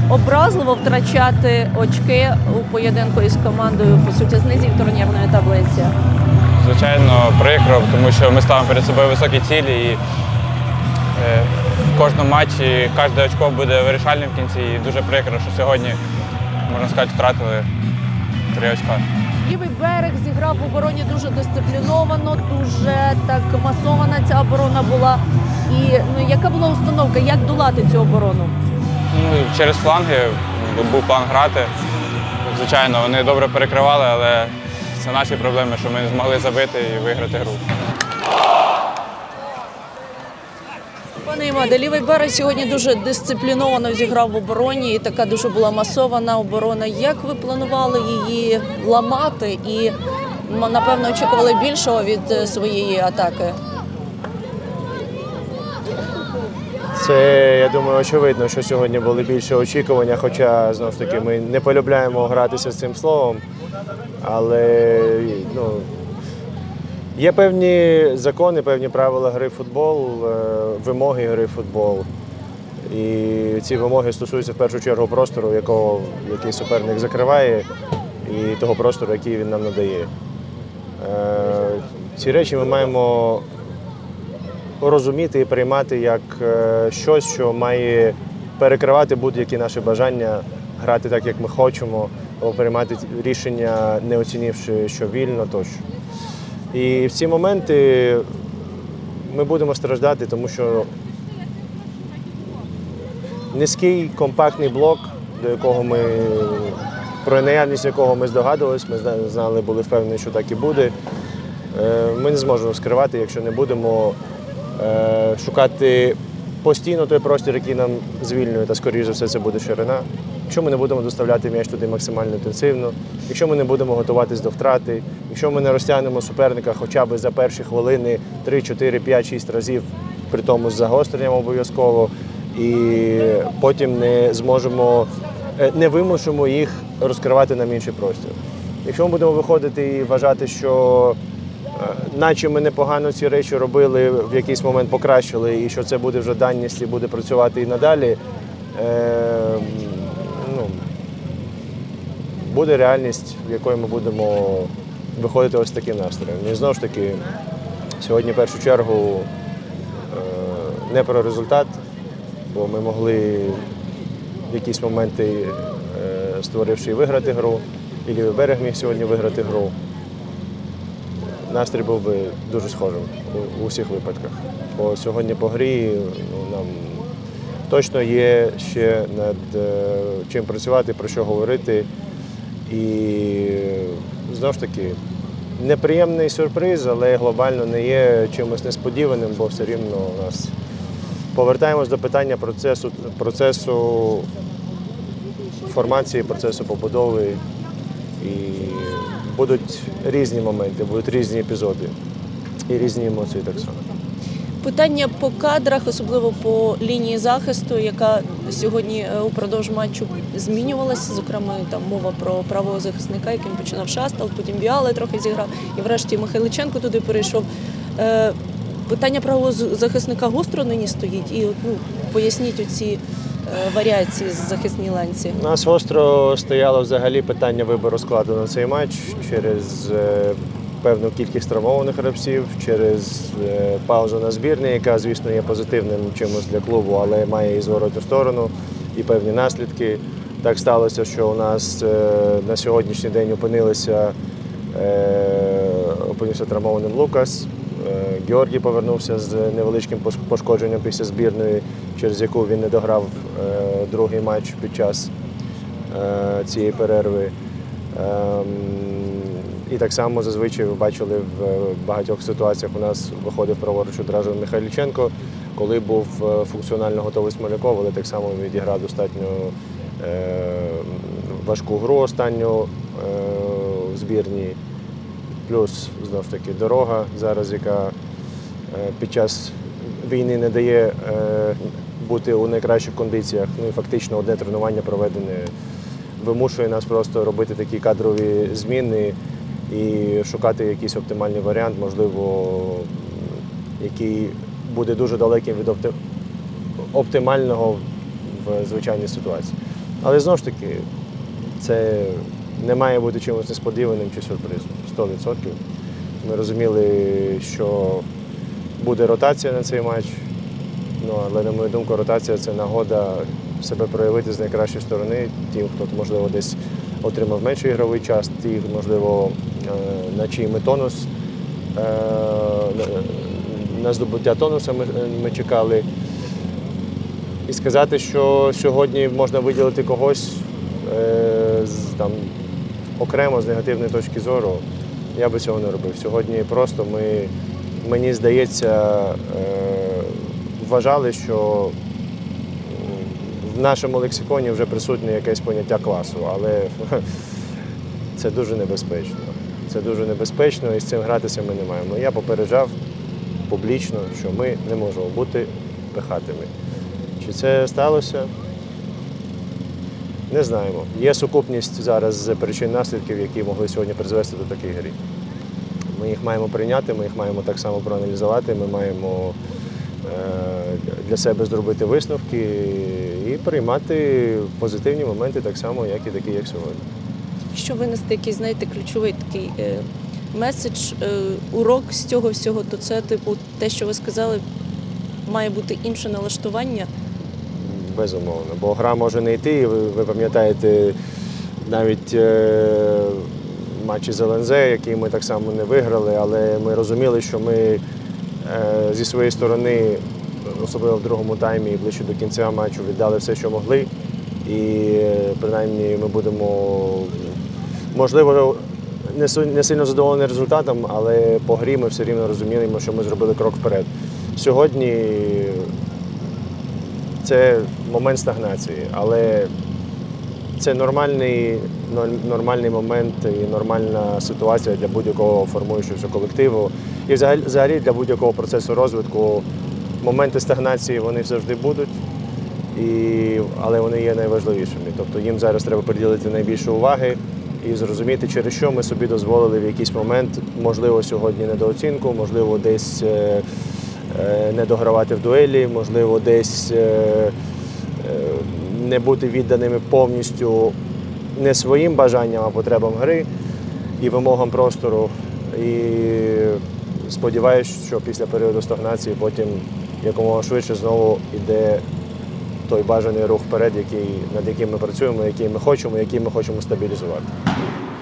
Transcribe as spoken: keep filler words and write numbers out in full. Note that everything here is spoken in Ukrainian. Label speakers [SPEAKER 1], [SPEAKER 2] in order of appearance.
[SPEAKER 1] образливо втрачати очки у поєдинку із командою, по суті, з низів турнірної таблиці?
[SPEAKER 2] Звичайно, прикро, тому що ми ставимо перед собою високі цілі і е, в кожному матчі кожне очко буде вирішальним в кінці. І дуже прикро, що сьогодні, можна сказати, втратили три очка.
[SPEAKER 1] Лівий берег зіграв в обороні дуже дисципліновано, дуже так масована ця оборона була. І ну, яка була установка, як долати цю оборону?
[SPEAKER 2] Ну, через фланги був план грати. Звичайно, вони добре перекривали, але це наші проблеми, що ми не змогли забити і виграти гру.
[SPEAKER 1] Пане Імаде, лівий берег сьогодні дуже дисципліновано зіграв в обороні, і така дуже була масована оборона. Як ви планували її ламати і, напевно, очікували більшого від своєї атаки?
[SPEAKER 3] Це, я думаю, очевидно, що сьогодні були більше очікування, хоча, знову ж таки, ми не полюбляємо гратися з цим словом, але ну, є певні закони, певні правила гри в футбол, вимоги гри в футбол. І ці вимоги стосуються в першу чергу простору, якого, який суперник закриває, і того простору, який він нам надає. Ці речі ми маємо розуміти і приймати як щось, що має перекривати будь-які наші бажання, грати так, як ми хочемо, або приймати рішення, не оцінивши, що вільно тощо. І в ці моменти ми будемо страждати, тому що низький компактний блок, до якого ми, про наявність якого ми здогадувалися, ми знали, були впевнені, що так і буде, ми не зможемо скривати, якщо не будемо шукати постійно той простір, який нам звільнює, та, скоріше за все, це буде ширина. Якщо ми не будемо доставляти м'яч туди максимально інтенсивно, якщо ми не будемо готуватись до втрати, якщо ми не розтягнемо суперника хоча б за перші хвилини три, чотири, п'ять, шість разів, при тому з загостренням обов'язково, і потім не зможемо, не вимушимо їх розкривати нам інший простір. Якщо ми будемо виходити і вважати, що наче ми непогано ці речі робили, в якийсь момент покращили, і що це буде вже даність і буде працювати і надалі, е, ну, буде реальність, в якої ми будемо виходити ось таким настроєм. І знову ж таки, сьогодні в першу чергу е, не про результат, бо ми могли в якісь моменти, е, створивши і виграти гру, і лівий берег міг сьогодні виграти гру. Настрій був би дуже схожим у, у всіх випадках. Бо сьогодні по грі ну, нам точно є ще над е, чим працювати, про що говорити. І знову ж таки, неприємний сюрприз, але глобально не є чимось несподіваним, бо все рівно у нас повертаємось до питання процесу, процесу формації, процесу побудови. І будуть різні моменти, будуть різні епізоди і різні емоції так само.
[SPEAKER 1] Питання по кадрах, особливо по лінії захисту, яка сьогодні упродовж матчу змінювалася. Зокрема, там мова про правого захисника, яким починав Шастал, потім Віали трохи зіграв, і врешті Михайличенко туди перейшов. Питання правого захисника гостро нині стоїть, і ну, поясніть оці варіації з захисній ланці.
[SPEAKER 3] У нас гостро стояло взагалі питання вибору складу на цей матч через е, певну кількість травмованих гравців, через е, паузу на збірні, яка, звісно, є позитивним чимось для клубу, але має і зворотну сторону, і певні наслідки. Так сталося, що у нас е, на сьогоднішній день опинилися, е, опинився травмованим Лукас. Георгій повернувся з невеличким пошкодженням після збірної, через яку він не дограв другий матч під час цієї перерви. І так само зазвичай ви бачили в багатьох ситуаціях у нас виходив праворуч одразу Михайличенко, коли був функціонально готовий Смоляков, але так само відіграв достатньо важку гру останню в збірній. Плюс, знову ж таки, дорога зараз, яка під час війни не дає бути у найкращих кондиціях. Ну і фактично одне тренування проведене вимушує нас просто робити такі кадрові зміни і шукати якийсь оптимальний варіант, можливо, який буде дуже далеким від оптимального в звичайній ситуації. Але знову ж таки, це не має бути чимось несподіваним чи сюрпризом. сто відсотків. Ми розуміли, що буде ротація на цей матч, ну, але, на мою думку, ротація – це нагода себе проявити з найкращої сторони. Тим, хто, можливо, десь отримав менший ігровий час, ті, можливо, на чий ми тонус, на здобуття тонуса ми, ми чекали. І сказати, що сьогодні можна виділити когось там, окремо з негативної точки зору, я би цього не робив. Сьогодні просто ми, мені здається, вважали, що в нашому лексиконі вже присутнє якесь поняття класу, але це дуже небезпечно. Це дуже небезпечно і з цим гратися ми не маємо. Я попереджав публічно, що ми не можемо бути пихатими. Чи це сталося? Не знаємо. Є сукупність зараз причин-наслідків, які могли сьогодні призвести до таких грі. Ми їх маємо прийняти, ми їх маємо так само проаналізувати, ми маємо для себе зробити висновки і приймати позитивні моменти так само, як і такі, як сьогодні.
[SPEAKER 1] Що винести якийсь, знаєте, ключовий такий е, меседж, е, урок з цього всього, то це, типу, те, що ви сказали, має бути інше налаштування.
[SPEAKER 3] Безумовно, бо гра може не йти, ви, ви пам'ятаєте навіть е, матчі з ел ен зет, які ми так само не виграли, але ми розуміли, що ми е, зі своєї сторони, особливо в другому таймі і ближче до кінця матчу, віддали все, що могли. І принаймні ми будемо, можливо, не сильно задоволені результатом, але по грі ми все рівно розуміємо, що ми зробили крок вперед. Сьогодні це момент стагнації, але це нормальний, нормальний момент і нормальна ситуація для будь-якого формуючого колективу. І взагалі для будь-якого процесу розвитку моменти стагнації вони завжди будуть. І, але вони є найважливішими. Тобто їм зараз треба приділити найбільше уваги і зрозуміти, через що ми собі дозволили в якийсь момент, можливо, сьогодні недооцінку, можливо, десь е, е, не догравати в дуелі, можливо, десь е, е, не бути відданими повністю не своїм бажанням, а потребам гри і вимогам простору. І сподіваюся, що після періоду стагнації потім якомога швидше знову йде той бажаний рух вперед, який, над яким ми працюємо, який ми хочемо, який ми хочемо стабілізувати.